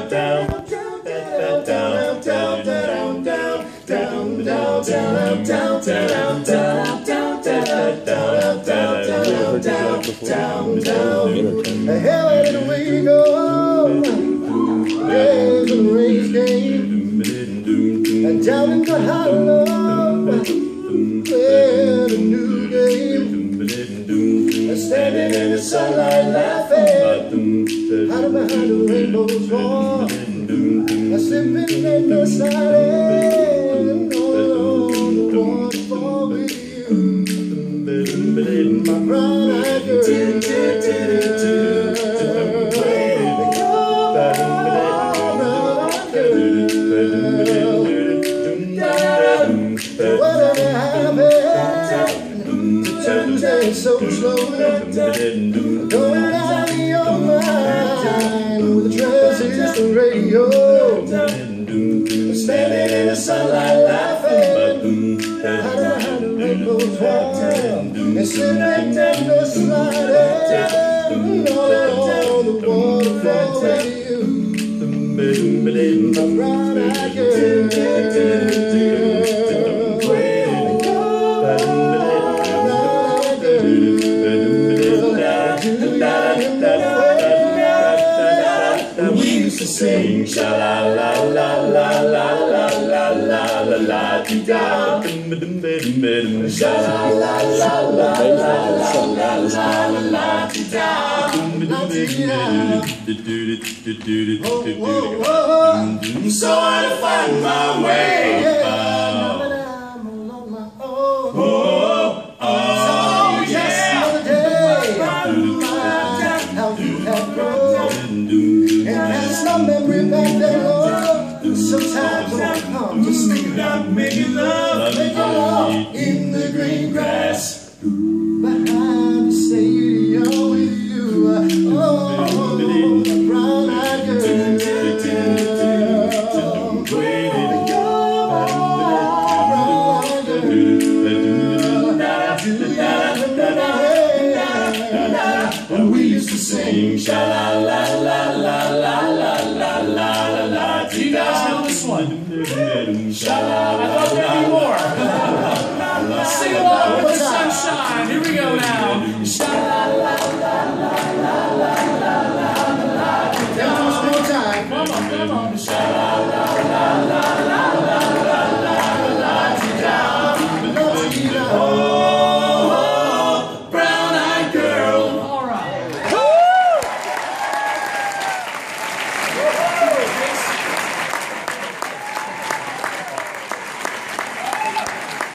Hell, we go. There's a race game, and down in the hollow, playing a new game. Standing in the sunlight, laughing, hiding behind the rainbow's wall. Sipping and deciding on the waterfall with you, my brown-eyed girl. Whatever happened to turn so slowly, going out of your mind with the transistor radio. Standing in the sunlight, laughing, hiding behind the rainbow's wall, and sitting and the sliding all along the waterfall with you, my brown-eyed girl. We used to sing sha la la la la la la la la la la dee da, sha la la la la la la la la la dee da, so I find my way. Memory back then, Lord. Sometimes I come just thinking about making love in the green grass behind the stadium with you. Oh, my brown-eyed girl. We used to sing sha la la la la la la la la la. Do you guys know this one? Sha la la. I thought there'd be more. Sing along with the sunshine. Here we go now. Sha la la la la la la la la. One more time. Come on, come on. Sha la.